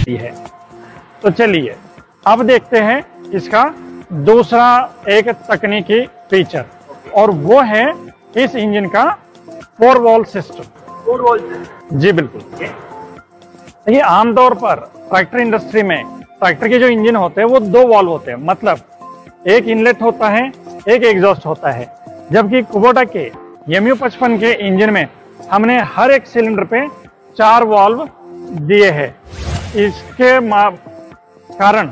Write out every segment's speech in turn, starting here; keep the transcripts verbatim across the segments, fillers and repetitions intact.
देती है। तो चलिए अब देखते हैं इसका दूसरा एक तकनीकी फीचर, और वो है इस इंजन का four valve system. Four valve जी बिल्कुल। देखिए आमतौर पर ट्रैक्टर इंडस्ट्री में ट्रैक्टर के जो इंजन होते हैं वो दो वॉल्व होते हैं, मतलब एक इनलेट होता है, एक एग्जॉस्ट होता है। जबकि कुबोटा के एम यू पचपन के इंजन में हमने हर एक सिलेंडर पे चार वॉल्व दिए हैं। इसके कारण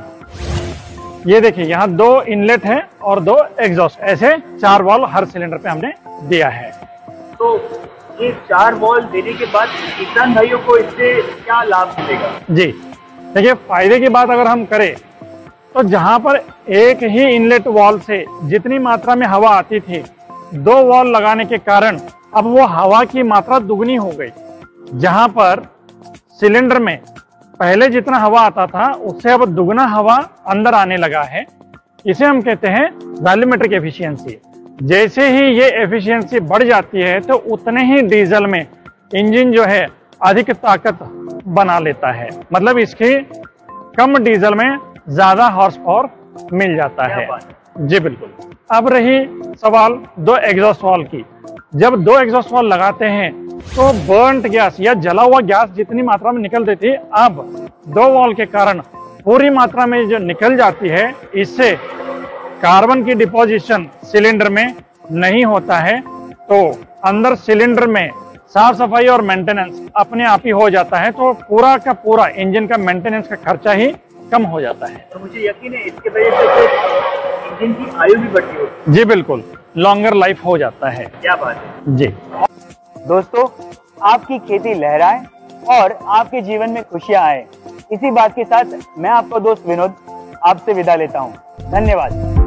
ये देखिए यहाँ दो इनलेट है और दो एग्जॉस्ट, ऐसे चार वॉल्व हर सिलेंडर पे हमने दिया है। तो ये चार वॉल्व देने के बाद किसान भाइयों को इससे क्या लाभ मिलेगा? जी देखिए फायदे की बात अगर हम करें तो जहां पर एक ही इनलेट वॉल्व से जितनी मात्रा में हवा आती थी, दो वॉल्व लगाने के कारण अब वो हवा की मात्रा दुगनी हो गई। जहां पर सिलेंडर में पहले जितना हवा आता था उससे अब दुगना हवा अंदर आने लगा है। इसे हम कहते हैं वॉल्यूमेट्रिक एफिशिएंसी। जैसे ही ये एफिशिएंसी बढ़ जाती है तो उतने ही डीजल में इंजन जो है अधिक ताकत बना लेता है, मतलब इसकी कम डीजल में ज्यादा हॉर्स पावर मिल जाता है। जी बिल्कुल। अब रही सवाल दो एग्जॉस्ट वाल्व की। जब दो एग्जॉस्ट वाल्व लगाते हैं तो बर्न्ड गैस या जला हुआ गैस जितनी मात्रा में निकलती थी, अब दो वाल्व के कारण पूरी मात्रा में जो निकल जाती है। इससे कार्बन की डिपोजिशन सिलेंडर में नहीं होता है, तो अंदर सिलेंडर में साफ सफाई और मेंटेनेंस अपने आप ही हो जाता है। तो पूरा का पूरा इंजन का मेंटेनेंस का खर्चा ही कम हो जाता है। तो मुझे यकीन है इसके वजह से इंजन की आयु भी बढ़ती होगी। जी बिल्कुल, लॉन्गर लाइफ हो जाता है। क्या बात है जी। दोस्तों, आपकी खेती लहराए और आपके जीवन में खुशियां आए, इसी बात के साथ मैं आपका दोस्त विनोद आपसे विदा लेता हूं। धन्यवाद।